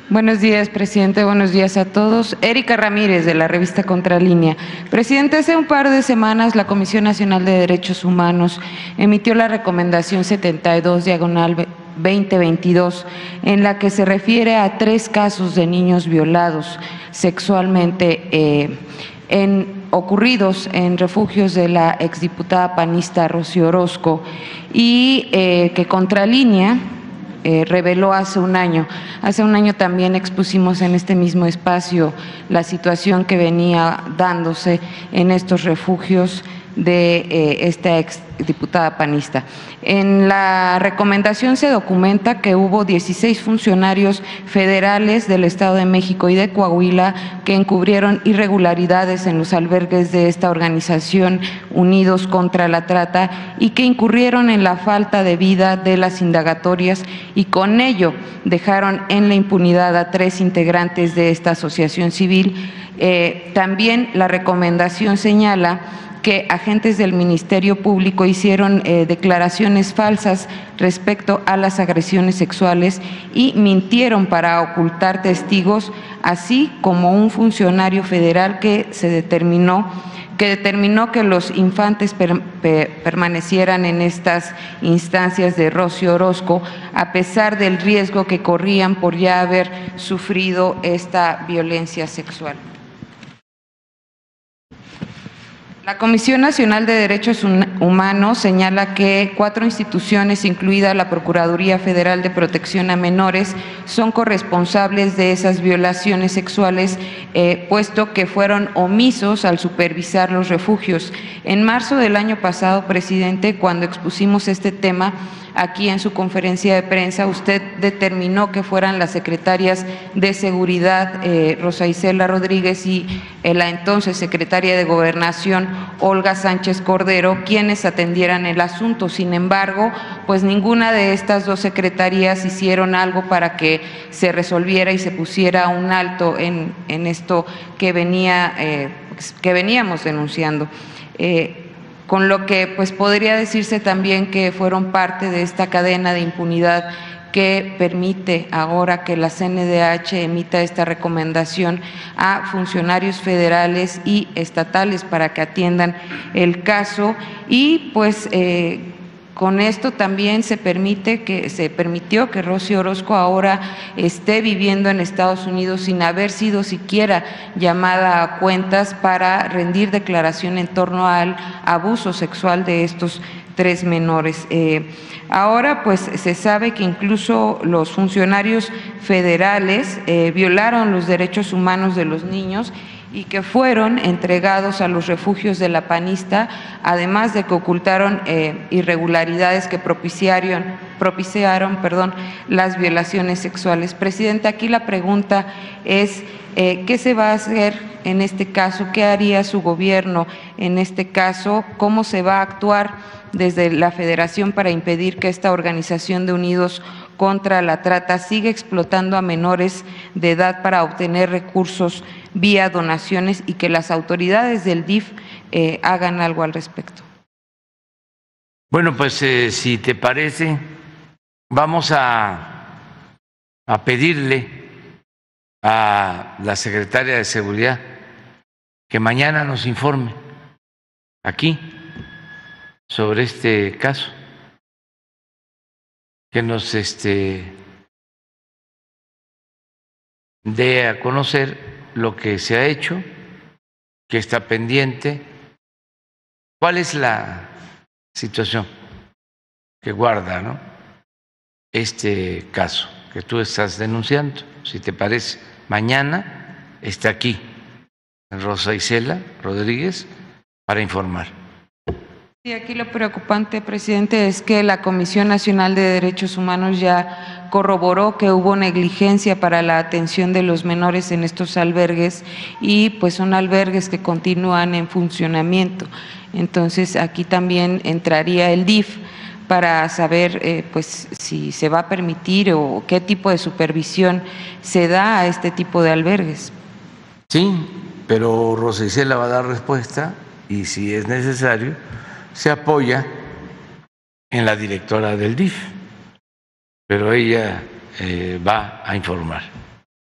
Buenos días, presidente. Buenos días a todos. Erika Ramírez, de la revista Contralínea. Presidente, hace un par de semanas la Comisión Nacional de Derechos Humanos emitió la recomendación 72/2022, en la que se refiere a 3 casos de niños violados sexualmente ocurridos en refugios de la exdiputada panista Rocío Orozco, y que Contralínea reveló hace un año. Hace un año también expusimos en este mismo espacio la situación que venía dándose en estos refugios de esta exdiputada panista. En la recomendación se documenta que hubo 16 funcionarios federales del Estado de México y de Coahuila que encubrieron irregularidades en los albergues de esta organización Unidos contra la Trata y que incurrieron en la falta de vida de las indagatorias, y con ello dejaron en la impunidad a 3 integrantes de esta asociación civil. También la recomendación señala que agentes del Ministerio Público hicieron declaraciones falsas respecto a las agresiones sexuales y mintieron para ocultar testigos, así como un funcionario federal que determinó que los infantes permanecieran en estas instancias de Rocío Orozco, a pesar del riesgo que corrían por ya haber sufrido esta violencia sexual. La Comisión Nacional de Derechos Humanos señala que 4 instituciones, incluida la Procuraduría Federal de Protección a Menores, son corresponsables de esas violaciones sexuales, puesto que fueron omisos al supervisar los refugios. En marzo del año pasado, presidente, cuando expusimos este tema aquí en su conferencia de prensa, usted determinó que fueran las secretarias de Seguridad, Rosa Isela Rodríguez, y la entonces secretaria de Gobernación, Olga Sánchez Cordero, quienes atendieran el asunto. Sin embargo, pues ninguna de estas 2 secretarías hicieron algo para que se resolviera y se pusiera un alto en esto que veníamos denunciando. Con lo que pues podría decirse también que fueron parte de esta cadena de impunidad que permite ahora que la CNDH emita esta recomendación a funcionarios federales y estatales para que atiendan el caso. Y pues con esto también se permitió que Rocío Orozco ahora esté viviendo en Estados Unidos sin haber sido siquiera llamada a cuentas para rendir declaración en torno al abuso sexual de estos 3 menores. Ahora pues se sabe que incluso los funcionarios federales violaron los derechos humanos de los niños y que fueron entregados a los refugios de la panista, además de que ocultaron irregularidades que propiciaron las violaciones sexuales. Presidente, aquí la pregunta es, ¿qué se va a hacer en este caso? ¿Qué haría su gobierno en este caso? ¿Cómo se va a actuar desde la Federación para impedir que esta organización de Unidos contra la Trata siga explotando a menores de edad para obtener recursos vía donaciones, y que las autoridades del DIF hagan algo al respecto? Bueno, pues si te parece, vamos a pedirle a la secretaria de Seguridad que mañana nos informe aquí sobre este caso, que nos dé a conocer lo que se ha hecho, que está pendiente. ¿Cuál es la situación que guarda, ¿no?, este caso que tú estás denunciando? Si te parece, mañana está aquí Rosa Isela Rodríguez para informar. Sí, aquí lo preocupante, presidente, es que la Comisión Nacional de Derechos Humanos ya corroboró que hubo negligencia para la atención de los menores en estos albergues, y pues son albergues que continúan en funcionamiento. Entonces aquí también entraría el DIF para saber pues si se va a permitir o qué tipo de supervisión se da a este tipo de albergues. Sí, pero Rosa Isela va a dar respuesta, y si es necesario se apoya en la directora del DIF, pero ella va a informar.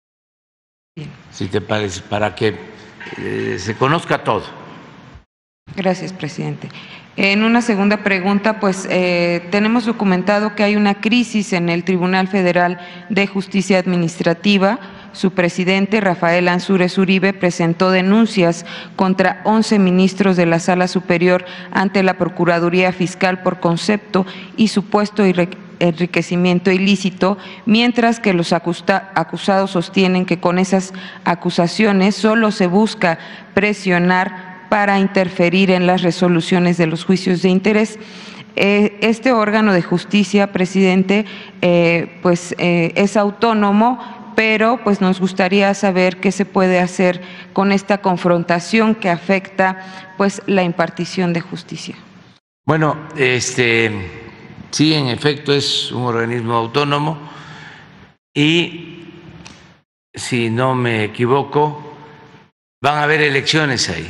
Bien. Si te parece, para que se conozca todo. Gracias, presidente. En una segunda pregunta, pues tenemos documentado que hay una crisis en el Tribunal Federal de Justicia Administrativa. Su presidente, Rafael Ansúrez Uribe, presentó denuncias contra 11 ministros de la Sala Superior ante la Procuraduría Fiscal por concepto y supuesto enriquecimiento ilícito, mientras que los acusados sostienen que con esas acusaciones solo se busca presionar para interferir en las resoluciones de los juicios de interés. Este órgano de justicia, presidente, es autónomo, pero pues nos gustaría saber qué se puede hacer con esta confrontación que afecta pues la impartición de justicia. Bueno, sí, en efecto es un organismo autónomo y, si no me equivoco, van a haber elecciones ahí.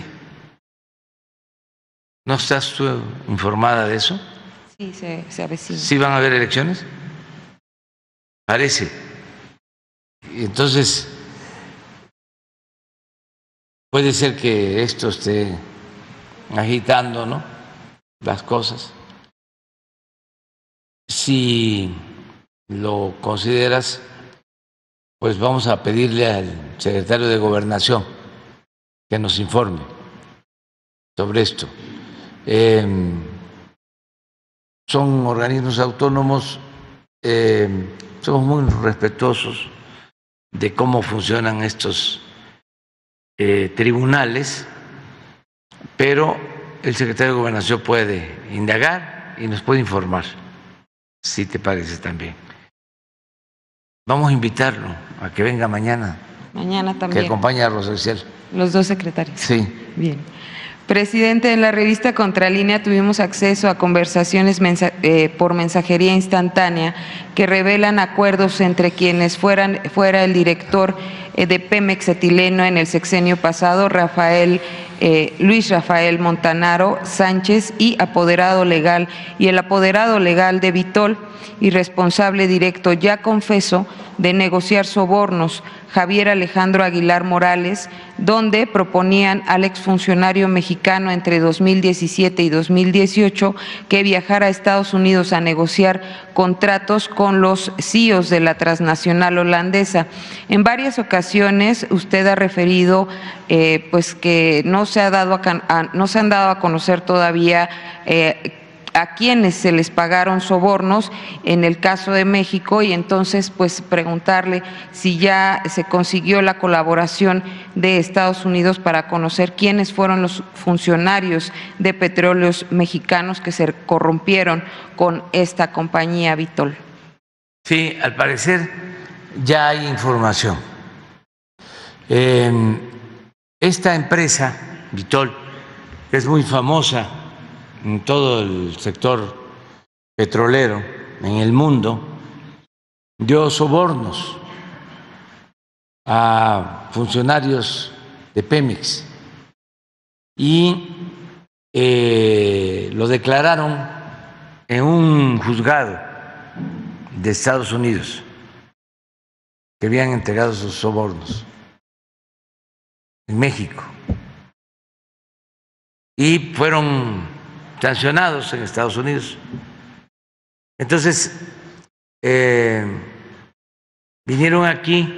¿No estás tú informada de eso? Sí, se avecina. ¿Sí van a haber elecciones? Parece. Entonces, puede ser que esto esté agitando, ¿no?, las cosas. Si lo consideras, pues vamos a pedirle al secretario de Gobernación que nos informe sobre esto. Son organismos autónomos, somos muy respetuosos de cómo funcionan estos tribunales, pero el secretario de Gobernación puede indagar y nos puede informar, si te parece también. Vamos a invitarlo a que venga mañana. Mañana también. Que acompañe a Rosel. Los dos secretarios. Sí. Bien. Presidente, en la revista Contralínea tuvimos acceso a conversaciones por mensajería instantánea que revelan acuerdos entre quienes fuera el director de Pemex etileno en el sexenio pasado, Luis Rafael Montanaro Sánchez, y el apoderado legal de Vitol y responsable directo ya confeso de negociar sobornos, Javier Alejandro Aguilar Morales, donde proponían al exfuncionario mexicano entre 2017 y 2018 que viajara a Estados Unidos a negociar contratos con los CEOs de la transnacional holandesa. En varias ocasiones usted ha referido pues que no se han dado a conocer todavía a quienes se les pagaron sobornos en el caso de México, y entonces pues preguntarle si ya se consiguió la colaboración de Estados Unidos para conocer quiénes fueron los funcionarios de Petróleos Mexicanos que se corrompieron con esta compañía Vitol. Sí, al parecer ya hay información. Esta empresa, Vitol, es muy famosa en todo el sector petrolero en el mundo, dio sobornos a funcionarios de Pemex y lo declararon en un juzgado de Estados Unidos, que habían entregado sus sobornos en México y fueron sancionados en Estados Unidos. Entonces, vinieron aquí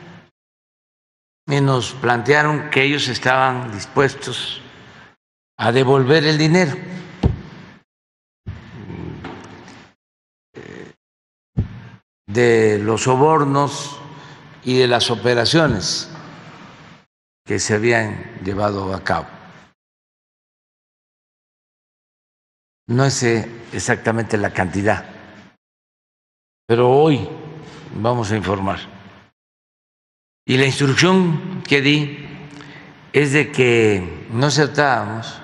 y nos plantearon que ellos estaban dispuestos a devolver el dinero. De los sobornos y de las operaciones que se habían llevado a cabo. No sé exactamente la cantidad, pero hoy vamos a informar. Y la instrucción que di es de que no aceptábamos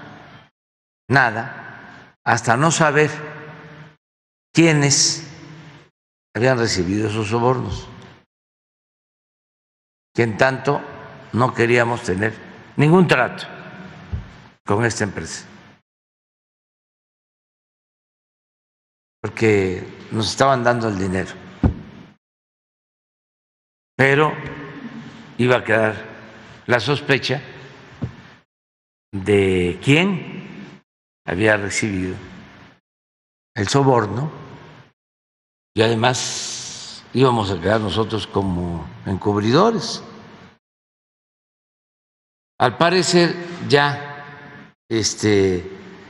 nada hasta no saber quiénes habían recibido esos sobornos, que en tanto no queríamos tener ningún trato con esta empresa, porque nos estaban dando el dinero, pero iba a quedar la sospecha de quién había recibido el soborno y además íbamos a quedar nosotros como encubridores. Al parecer ya se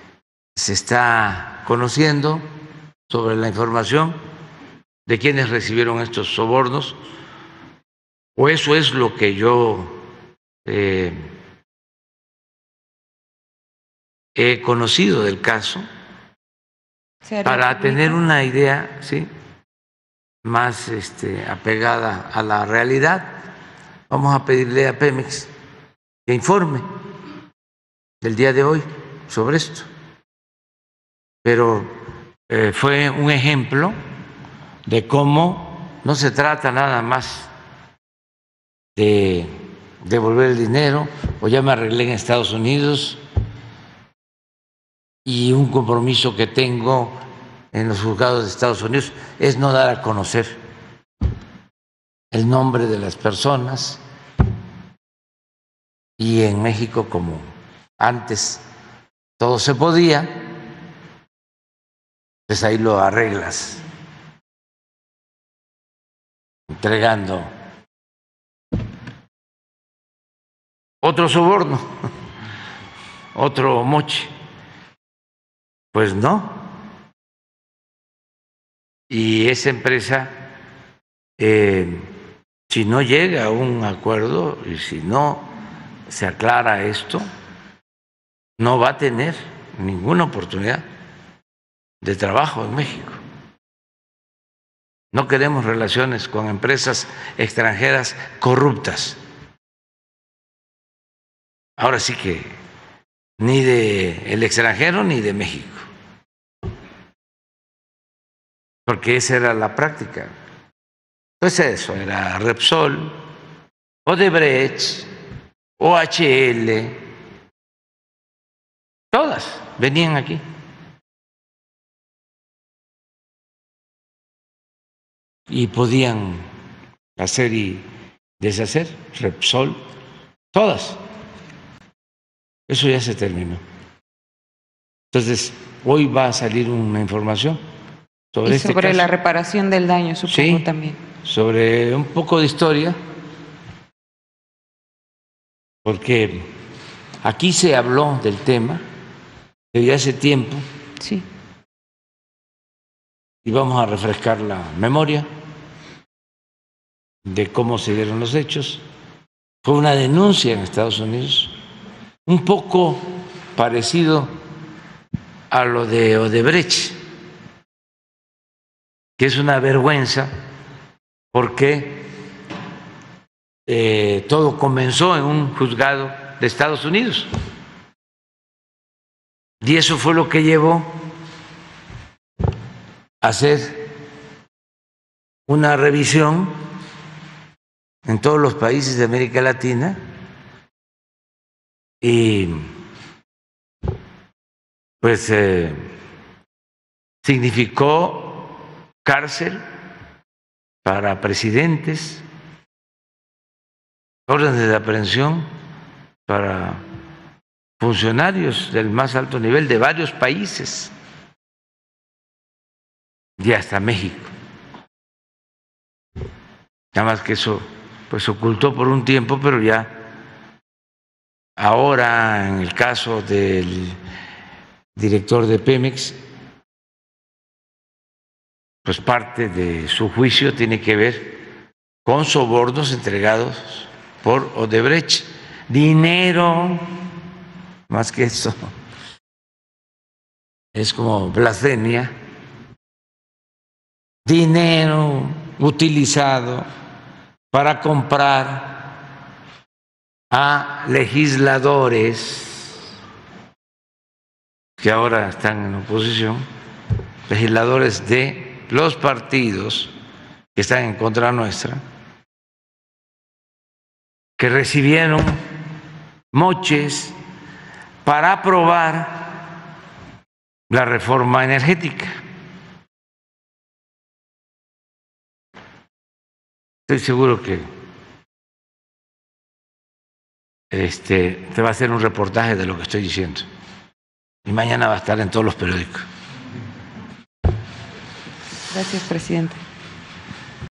está conociendo sobre la información de quienes recibieron estos sobornos, o eso es lo que yo he conocido del caso, para tener una idea, ¿sí?, más apegada a la realidad. Vamos a pedirle a Pemex que informe del día de hoy sobre esto. Pero fue un ejemplo de cómo no se trata nada más de devolver el dinero o ya me arreglé en Estados Unidos, y un compromiso que tengo en los juzgados de Estados Unidos es no dar a conocer el nombre de las personas, y en México, como antes todo se podía, pues ahí lo arreglas entregando otro soborno, otro moche. Pues no. Y esa empresa, si no llega a un acuerdo y si no se aclara esto, no va a tener ninguna oportunidad de trabajo en México. No queremos relaciones con empresas extranjeras corruptas. Ahora sí que ni del extranjero ni de México, porque esa era la práctica. Pues eso era Repsol, Odebrecht, OHL, todas venían aquí. Y podían hacer y deshacer, Repsol, todas. Eso ya se terminó. Entonces, hoy va a salir una información sobre este sobre caso. La reparación del daño, supongo. Sí, también. Sobre un poco de historia, porque aquí se habló del tema desde hace tiempo. Sí. Y vamos a refrescar la memoria de cómo se dieron los hechos. Fue una denuncia en Estados Unidos, un poco parecido a lo de Odebrecht, que es una vergüenza porque todo comenzó en un juzgado de Estados Unidos. Y eso fue lo que llevó a hacer una revisión en todos los países de América Latina y pues significó cárcel para presidentes, órdenes de aprehensión para funcionarios del más alto nivel de varios países y hasta México. Nada más que eso pues ocultó por un tiempo, pero ya ahora en el caso del director de Pemex, pues parte de su juicio tiene que ver con sobornos entregados por Odebrecht. Dinero, más que eso, es como blasfemia. Dinero utilizado para comprar a legisladores que ahora están en oposición, legisladores de los partidos que están en contra nuestra, que recibieron moches para aprobar la reforma energética. Estoy seguro que te va a hacer un reportaje de lo que estoy diciendo. Y mañana va a estar en todos los periódicos. Gracias, presidente.